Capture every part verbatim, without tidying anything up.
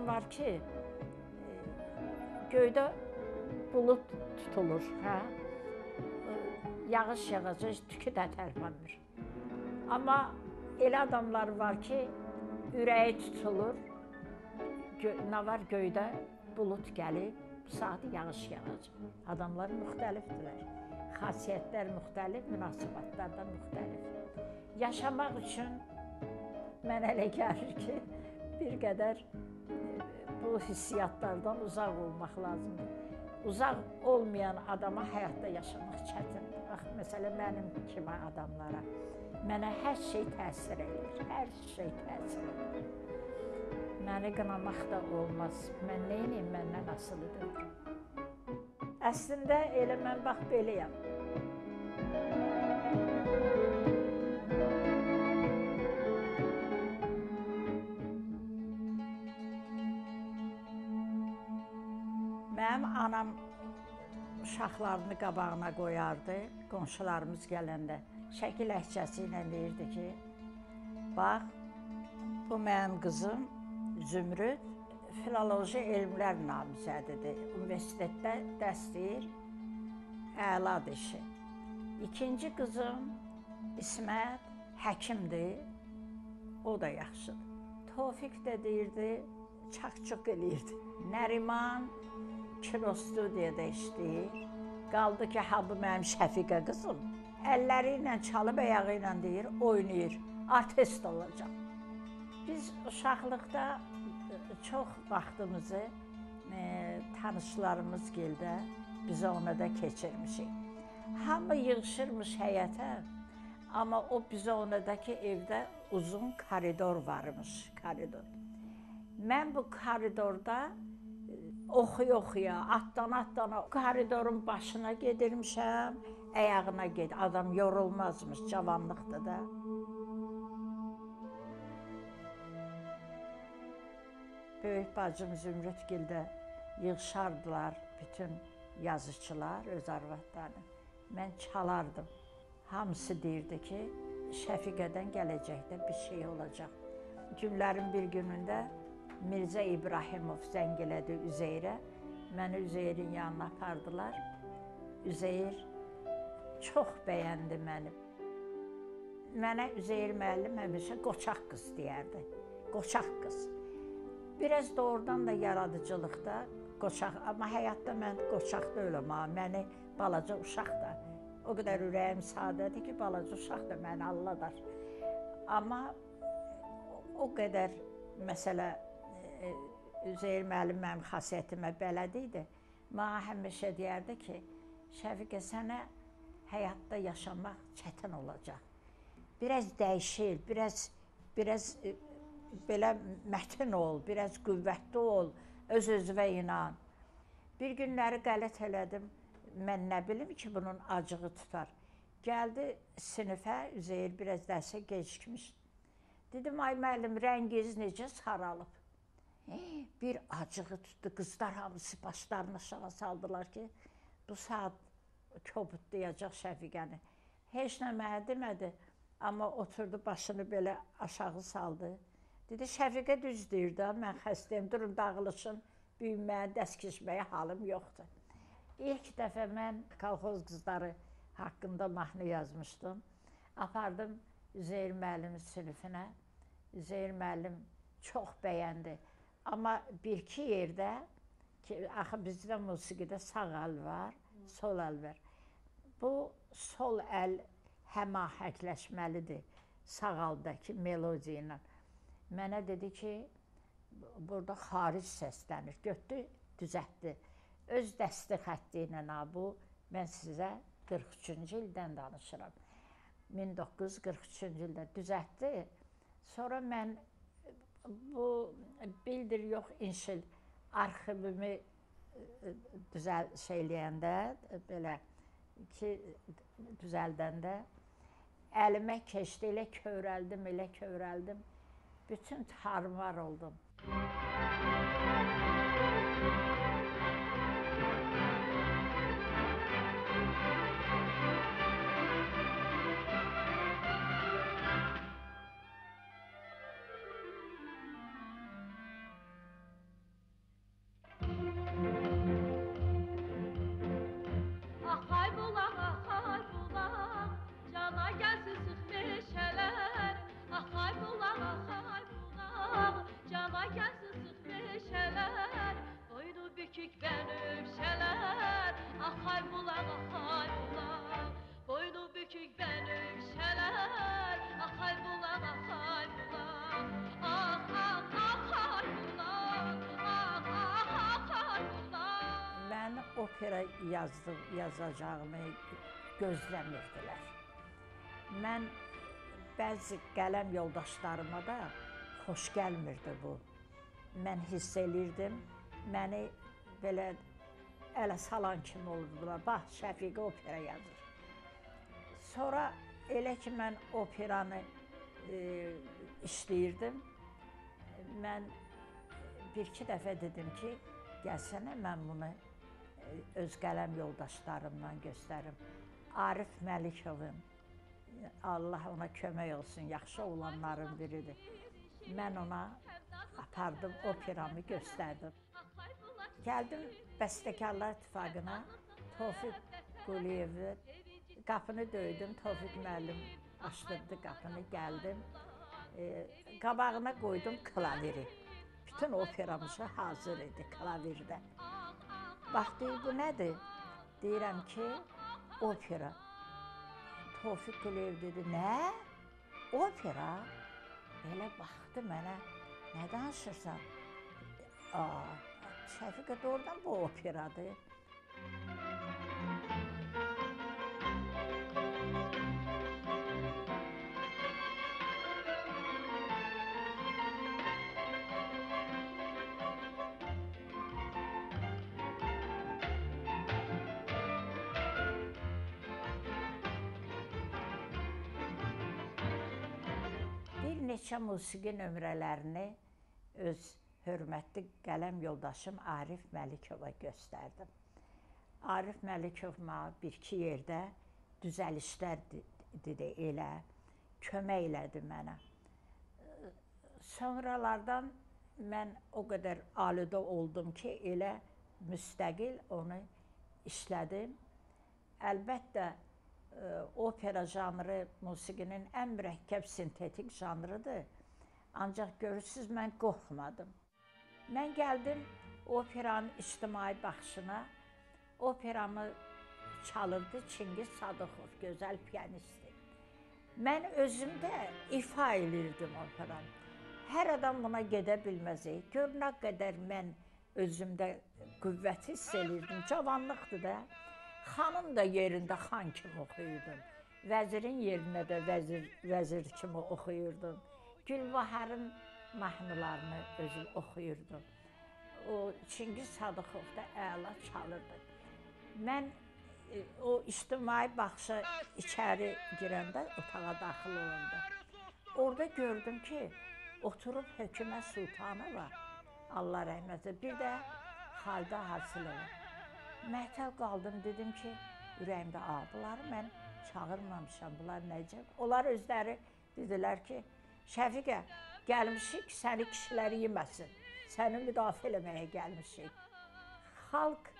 var ki, göydə bulud tutulur, hə? Yağış yağacaq, tükü də tərpənmir. Amma elə adamlar var ki, ürəyi tutulur, nə var göydə bulud gəlib, bu saat yağış yağacaq. Adamlar müxtəlifdirlər, xasiyyətlər müxtəlif, münasibatlar da müxtəlif. Yaşamaq üçün mənə elə gəlir ki, bir qədər bu hissiyatlardan uzaq olmaq lazımdır. Uzaq olmayan adama həyatda yaşamaq çətindir. Bax, məsələn, mənim kimi adamlara mənə hər şey təsir edir, hər şey təsir edir. Məni qınamaq da olmaz, mən neyniyim, məndən asılıdır. Əslində, elə mən bax, beləyəm. Mənim anam uşaqlarını qabağına qoyardı, qonşularımız gələndə. Şəkil əhcəsi ilə deyirdi ki, bax, bu mənim qızım Zümrüd, filoloji elmlər namizədidir. Universitetdə dərs deyir, əladır işi. İkinci qızım İsmət həkimdir, o da yaxşıdır. Tofiq də deyirdi, çaq-çuq eləyirdi. Nəriman kinostudiyada işləyir. Qaldı ki, ha bu mənim Şəfiqə qızım. Əlləri ilə çalıb, əyağı ilə deyir, oynayır, artist olacaq. Biz uşaqlıqda çox vaxtımızı e, tanışlarımız gildə biz ona da keçirmişik. Hamı yığışırmış həyətə, amma o biz onadakı evdə uzun koridor varmış, koridor. Mən bu koridorda oxuya-oxuya, atdan-atdana koridorun başına gedirmişəm, əyağına ged. Adam yorulmazmış, cavanlıqda da. Böyük bacım Zümrüdgildə yığışardılar bütün yazıçılar, öz arvadlarını. Mən çalardım. Hamısı deyirdi ki, Şəfiqədən gələcəkdə bir şey olacaq. Günlərin bir günündə Mirzə İbrahimov zəng elədi Üzeyrə. Məni Üzeyrin yanına apardılar. Üzeyir çox bəyəndi məni. Mənə Üzeyir müəllim həmişə qoçaq qız deyərdi. Qoçaq qız. Biraz da oradan da yaradıcılıqda qoçaq, amma həyatda mən qoçaq deyiləm, məni balaca uşaq da. O qədər ürəyim sadədir ki, balaca uşaq da məni alladar. Amma o qədər məsələ, Üzeyir müəllim mənim xasiyyətimə bələd idi. Mənə həmişə deyərdi ki, Şəfiqə, sənə həyatda yaşamaq çətin olacaq. Biraz dəyişir, biraz, biraz belə mətin ol, biraz qüvvətli ol, öz-özünə inan. Bir günləri qələt elədim, mən nə bilim ki, bunun acığı tutar. Gəldi sinifə, Üzeyir biraz dərsə gecikmiş. Dedim, ay müəllim, rəngiz necə saralıb? Bir acığı tutdu, qızlar hamısı başlarını aşağı saldılar ki, bu saat kobudlayacaq Şəfiqəni. Heç nə mənə demədi, amma oturdu, başını belə aşağı saldı. Dedi, Şəfiqə düz deyir də, mən xəstəyim, durun dağılışın, büyümməyə, dəskişməyə halım yoxdur. İlk dəfə mən kolxoz qızları haqqında mahnı yazmışdım. Apardım Üzeyir müəllimin sinifinə. Üzeyir müəllim çox bəyəndi. Amma bir-iki yerdə, ki, axı bizdə musiqidə sağ əl var, sol əl var. Bu sol əl həmahəngləşməlidir sağ əldəki melodiya ilə. Mənə dedi ki, burada xaric səslənir, götdü, düzəltdi. Öz dəsti xətti ilə bu, mən sizə qırx üçüncü ildən danışıram. min doqquz yüz qırx üçüncü ildə düzəltdi. Sonra mən bu bildir yox inşil arxivimi düzəl şeyləyəndə, belə ki, düzəldəndə əlimə keçdi, elə kövrəldim, elə kövrəldim. Bütün tarmar oldum. bükük bənövşələr, axar bulaq, axar bulaq. Boynu bükük bənövşələr, axar bulaq, axar bulaq. Ah, ah, axar bulaq, ah, ah, axar bulaq. Mən opera yazdım, yazacağımı gözləmirdilər. Mən bəzi qələm yoldaşlarıma da xoş gəlmirdi bu. Mən hiss elirdim, məni belə ələ salan kimi olurdular. Bax, Şəfiqə opera yazır. Sonra elə ki, mən operanı e, işləyirdim, mən bir-iki dəfə dedim ki, gəlsənə mən bunu öz qələm yoldaşlarımdan göstərim. Arif Məlikovun, Allah ona kömək olsun, yaxşı olanların biridir. Mən ona apardım, operamı göstərdim. Gəldim Bəstəkarlar İttifaqına, Tofiq Quliyevi, qapını döydüm, Tofiq müəllim açdırdı qapını, gəldim. E, qabağına qoydum klaviri. Bütün operamızı hazır idi klavirdə. Bax, deyir, bu nədir? Deyirəm ki, opera. Tofiq Quliyev dedi, nə? Opera? Elə baxdı mənə, nə danışırsan? Aa, Şəfiqə, doğrudan bu operadır. Bir neçə musiqi nömrələrini öz hörmətli qələm yoldaşım Arif Məlikova göstərdim. Arif Məlikov mənə bir-iki yerdə düzəlişlər dedi, elə kömək elədi mənə. Sonralardan mən o qədər aludə oldum ki, elə müstəqil onu işlədim. Əlbəttə, opera janrı musiqinin ən mürəkkəb sintetik janrıdır. Ancaq görürsünüz, mən qorxmadım. Mən gəldim operanın ictimai baxışına. Operamı çalırdı Çingiz Sadıxov, gözəl piyanistdir. Mən özümdə ifa edirdim operanı. Hər adam buna gedə bilməzək. Gör nə qədər mən özümdə qüvvət hiss edirdim. Cavanlıqdır da. Xanım da yerində xan kimi oxuyurdum. Vəzirin yerinə də vəzir, vəzir kimi oxuyurdum. Gülbaharın mahnılarını özüm oxuyurdum. O Çingiz Sadıxov da əla çalırdı. Mən o ictimai baxışa içəri girəndə, otağa daxil olanda, orada gördüm ki, oturub Hökümə Sultanova, Allah rəhmət eylesin, bir də Xalidə Hasılova. Məhtəl qaldım, dedim ki, ürəyimdə, a, bunları mən çağırmamışam, bunlar necə? Onlar özləri dedilər ki, Şəfiqə, gəlmişik səni kişiləri yeməsin, səni müdafiə eləməyə gəlmişik. Xalq,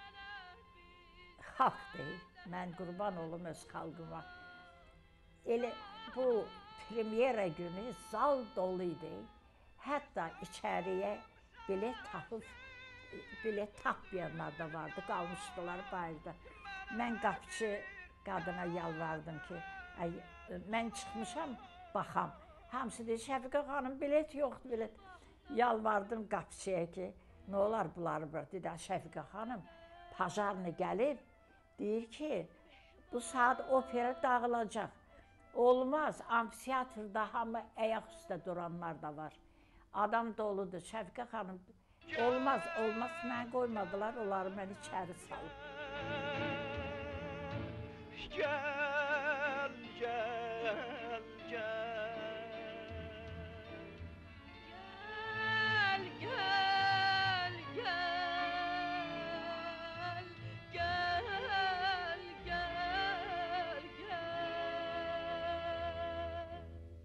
xalq deyil, mən qurban olum öz xalqıma. Elə bu premyera günü zal dolu idi, hətta içəriyə bilet tapıb, bilet tapmayanlar da vardı, qalmışdılar bayırda. Mən qapıcı qadına yalvardım ki, mən çıxmışam, baxam. Hamısı deyir, Şəfiqə xanım, bilet yoxdur, bilet. Yalvardım qapıcıya ki, nə olar bunları bırak? Dedi, Şəfiqə xanım, pajarlı gəlib, deyir ki, bu saat opera dağılacaq. Olmaz, amfiteatrda hamı ayaq üstə duranlar da var. Adam doludur, Şəfiqə xanım, olmaz, olmaz, mən qoymadılar, onları mən içəri salıb. Gəl, gəl, gəl. Gel, gel, gel, gel, gel, gel.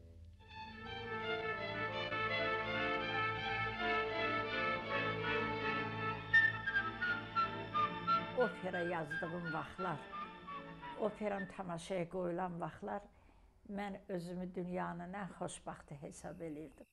Opera yazdığım vaxtlar, operam tamaşaya qoyulan vaxtlar mən özümü dünyanın ən xoşbaxtı hesab edirdim.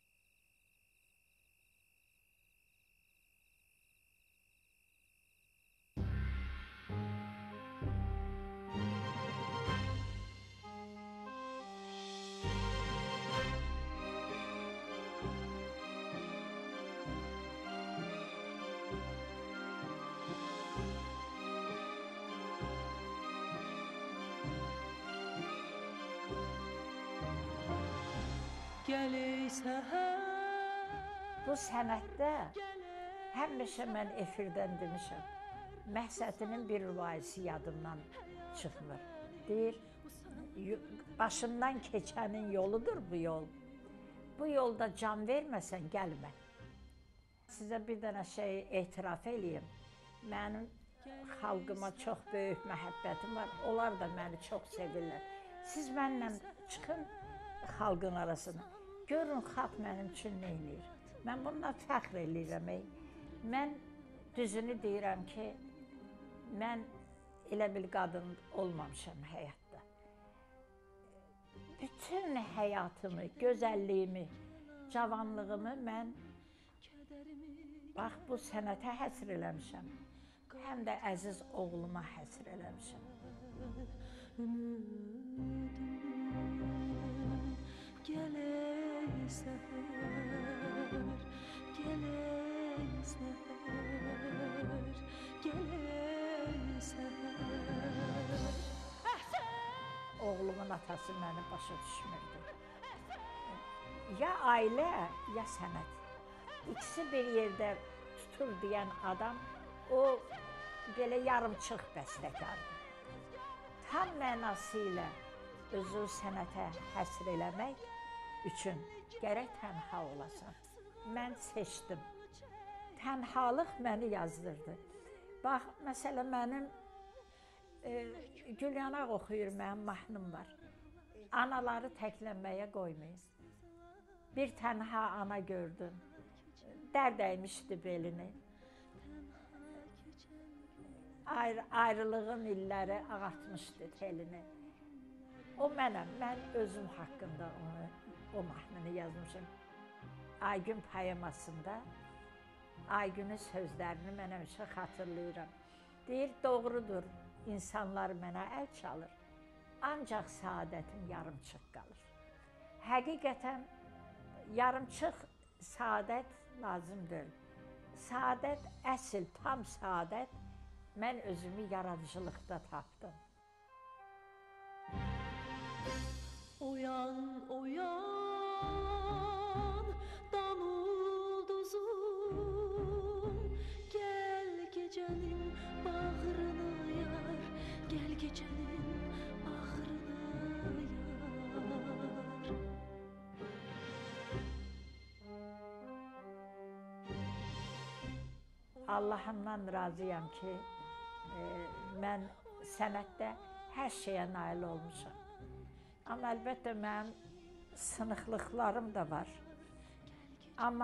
gəl ey səhər. Bu sənətdə həmişə mən efirdən demişəm, Məhsətinin bir rivayəsi yadımdan çıxmır. Deyir, başından keçənin yoludur bu yol. Bu yolda can verməsən, gəlmə. Sizə bir dənə şey etiraf eləyim. Mənim xalqıma çox böyük məhəbbətim var. Onlar da məni çox sevirlər. Siz mənimlə çıxın xalqın arasına. Görün, xalq mənim üçün nə eləyir. Mən bununla fəxr eləyirəm. Mən düzünü deyirəm ki, mən elə bir qadın olmamışam həyatda. Bütün həyatımı, gözəlliyimi, cavanlığımı mən bax bu sənətə həsr eləmişəm. Həm də əziz oğluma həsr eləmişəm. Gəl ey səhər, gəl ey səhər, gəl ey səhər. Oğlumun atası məni başa düşmürdü. Ya ailə, ya sənət. İkisi bir yerdə tutur deyən adam, o belə yarımçıq bəstəkardır. Tam mənası ilə özü sənətə həsr eləmək üçün gərək tənha olasan. Mən seçdim. Tənhalıq məni yazdırdı. Bax, məsələn, mənim e, Gülyanaq oxuyur, mənim mahnım var. Anaları təklənməyə qoymayın. Bir tənha ana gördüm, dərd əymişdi belini. Ayrı, ayrılığın illəri ağartmışdı telini. O mənəm, mən özüm haqqında onu, o mahnını yazmışım. Aygün poemasında Aygünün sözlərini mən həmişə xatırlayıram. Deyir, doğrudur, insanlar mənə əl çalır, ancaq səadətim yarımçıq qalır. Həqiqətən, yarımçıq səadət lazım deyil. Səadət, əsl, tam səadət, mən özümü yaradıcılıqda tapdım. Oyan, oyan, dam ulduzum, gəl gecənin bağrını yar, gəl gecənin bağrını yar. Allahımdan razıyam ki, e, mən sənətdə hər şeyə nail olmuşam. Amma əlbəttə mənim sınıqlıqlarım da var. Amma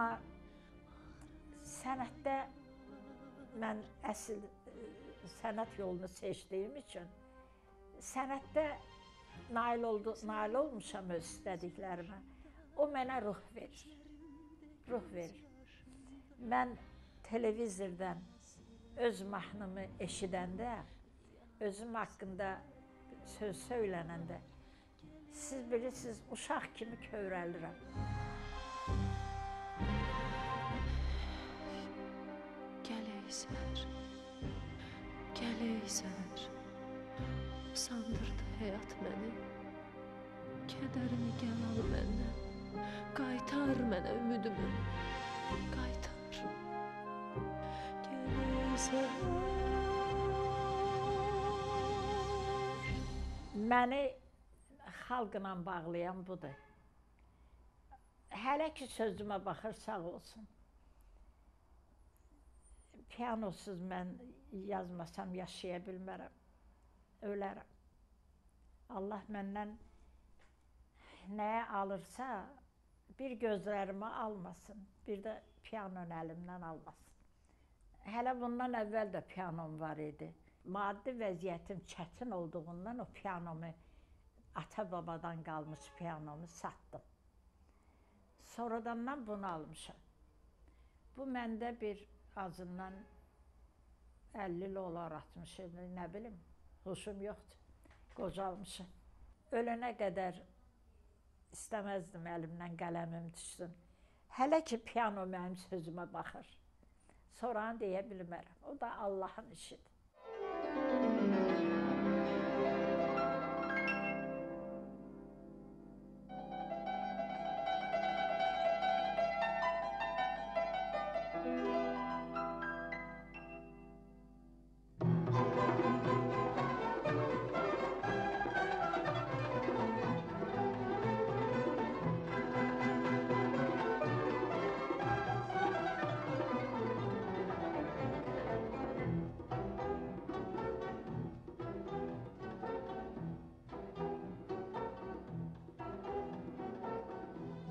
sənətdə mən əsl sənət yolunu seçdiyim üçün sənətdə nail, oldu, nail olmuşam öz istədiklərimə. O mənə ruh verir. Ruh verir. Mən televizordan öz mahnımı eşidəndə, özüm haqqında söz söylənəndə, siz bilirsiniz, uşaq kimi kövrəlirəm. Gəl ey səhər, gəl ey səhər, usandırdı həyat məni. Kədərini gəl al məndən, qaytar mənə ümidimi, qaytar. Gəl ey səhər. Məni xalqla bağlayan budur. Hələ ki sözümə baxır, sağ olsun. Piyanosuz mən yazmasam yaşaya bilmərəm, ölərəm. Allah məndən nəyə alırsa, bir gözlərimi almasın, bir də piyanonu əlimdən almasın. Hələ bundan əvvəl də piyanom var idi. Maddi vəziyyətim çətin olduğundan o piyanomu, ata-babadan qalmış piyanomu satdım. Sonradan mən bunu almışam. Bu məndə bir azından əlli il olar, altmış il, nə bilim, huşum yoxdur, qocalmışam. Ölənə qədər istəməzdim əlimdən qələmim düşsün. Hələ ki piyano mənim sözümə baxır. Sonranı deyə bilmərəm, o da Allahın işidir.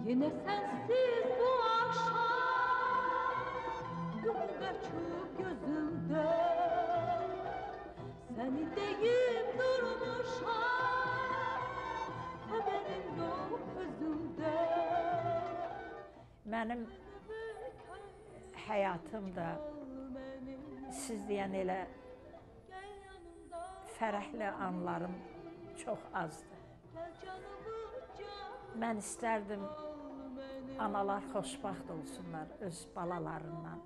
Yine sensiz bu akşam yuhu kaçıp gözümde seni deyip durmuşam haberin yok özümde. Mənim həyatımda siz deyən elə fərəhli anlarım çox azdır. Mən istərdim analar xoşbaxt olsunlar öz balalarından.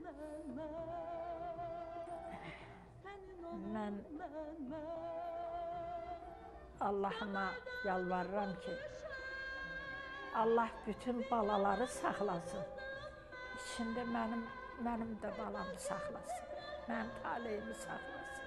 Mən Allahıma yalvarıram ki, Allah bütün balaları saxlasın. İçində mənim, mənim də balamı saxlasın. Mənim taleyimi saxlasın.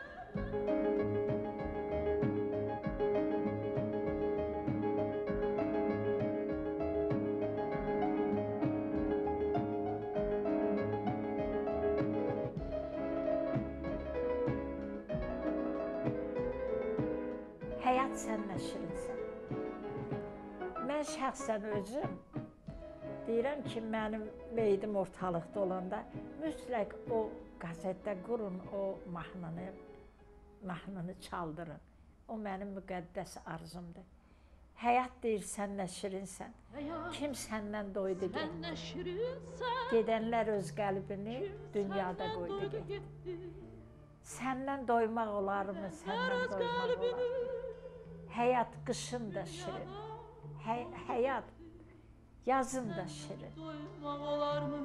Həyat səninlə şirinsən. Mən şəxsən özüm deyirəm ki, mənim meydim ortalıqda olanda mütləq o qəzetdə qurun o mahnını, mahnını çaldırın. O mənim müqəddəs arzumdur. Həyat deyir, səninlə şirinsən. Kim səndən doydu getdi? Gedənlər öz qəlbini dünyada qoydu getdi. Səndən doymaq olarmı? Səndən doymaq olarmı? Həyat qışın da şirin. Həy həyat yazın da şirin. Doymaq olarmı?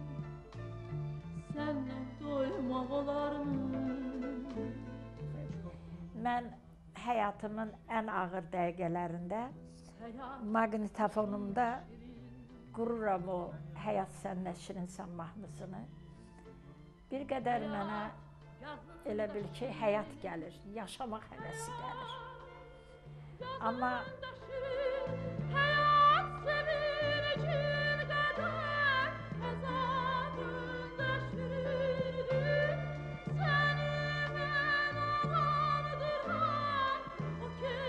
Səndən doymaq olarmı? Mən həyatımın ən ağır dəqiqələrində maqnitofonumda qururam o Həyat səninlə şirinsən mahnısını. Bir qədər mənə elə bil ki, həyat gəlir, yaşamaq həvəsi gəlir. Amma həyat sevincin qədər əzabında şirindir. Səni mən olandıran o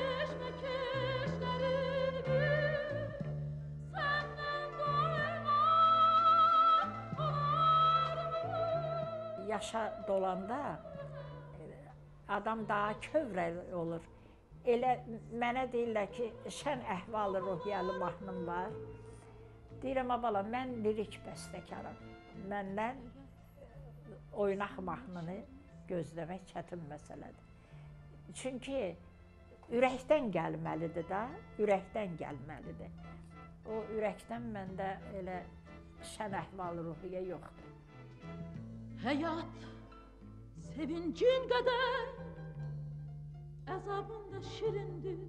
keşmekeşlerindir. Səndən doymaq olarmı? yaşa dolanda adam daha kövrək olur. Elə mənə deyirlər ki, şən əhval-ı ruhiyyəli mahnım var. Deyirəm, abala, mən lirik bəstəkaram. Məndən oynaq mahnını gözləmək çətin məsələdir. Çünki ürəkdən gəlməlidir da, ürəkdən gəlməlidir. O ürəkdən məndə elə şən əhval-ı ruhiyyə yoxdur. Həyat sevincin qədər əzabında şirindir.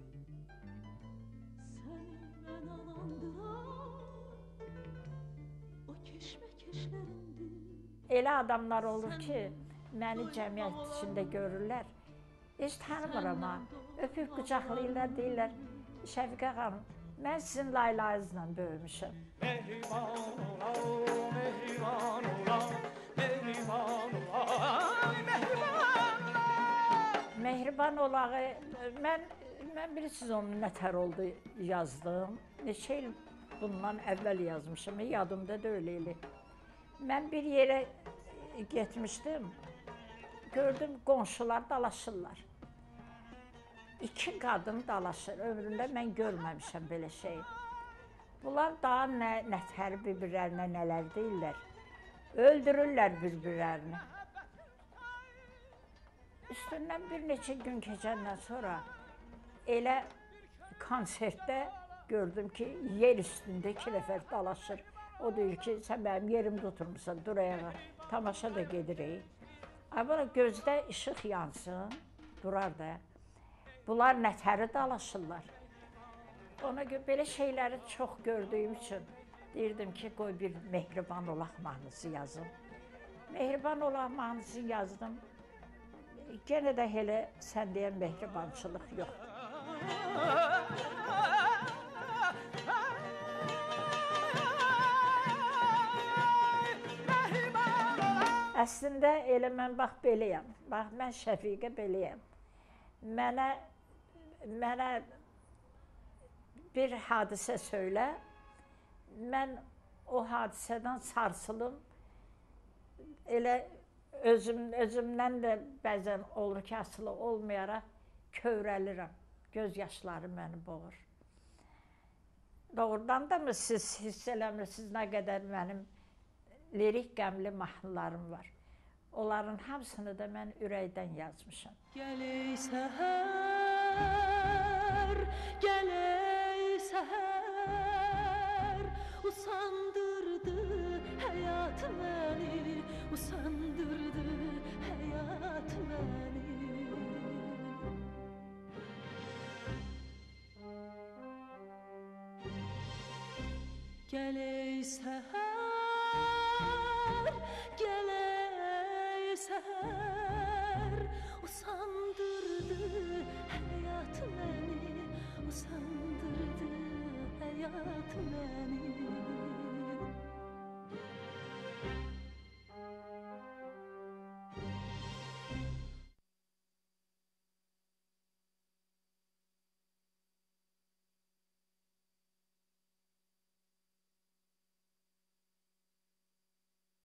Səni mən alandıran o keşmekeşlərindir. Elə adamlar olur ki, məni cəmiyyət içində görürlər. Heç tanımıram ha. Öpüb qucaqlayırlar, deyirlər, Şəfiqə xanım, mən sizin laylayınızla böyümüşəm. Mehriban ola, mehriban ola, mehriban ola, mehriban ola. Mehriban olağı, mən, mən bilirsiniz onun nətər oldu yazdım. Neçə il bundan əvvəl yazmışım, yadımda da öyleydi. Mən bir yerə getmişdim, gördüm qonşular dalaşırlar. İki qadın dalaşır, ömrümdə mən görməmişəm belə şey. Bunlar daha nə, nətəri bir-birlərinə nələr deyirlər. Öldürürlər bir-birlərini. Üstündən bir neçə gün keçəndən sonra elə konsertdə gördüm ki, yer üstündə iki nəfər dalaşır. O deyir ki, sən mənim yerimi tuturmuşsan, dur ayağa, tamaşa da gedirik. Amma gözdə işıq yansın, durar da. Bunlar nətəri dalaşırlar. Ona görə belə şeyləri çox gördüyüm üçün deyirdim ki, qoy bir Mehriban olaq mahnısı yazım. Mehriban olaq mahnısı yazdım. Gene də elə sən deyən mehribançılıq yoxdur. Əslində elə mən bax beləyəm. Bax mən Şəfiqə beləyəm. Mənə mənə bir hadisə söylə. Mən o hadisədən sarsılım. Elə özüm, özümdən də bəzən olur ki, asılı olmayaraq kövrəlirəm. Göz yaşları məni boğur. Doğrudan da mı siz hiss eləmirsiniz nə qədər mənim lirik qəmli mahnılarım var. Onların hamısını da mən ürəkdən yazmışam. Gəl ey səhər, gəl ey səhər, usandırdı həyat məni, usandırdı həyat məni. Gəl ey səhər, gəl ey səhər, usandırdı həyat məni, usandırdı həyat məni.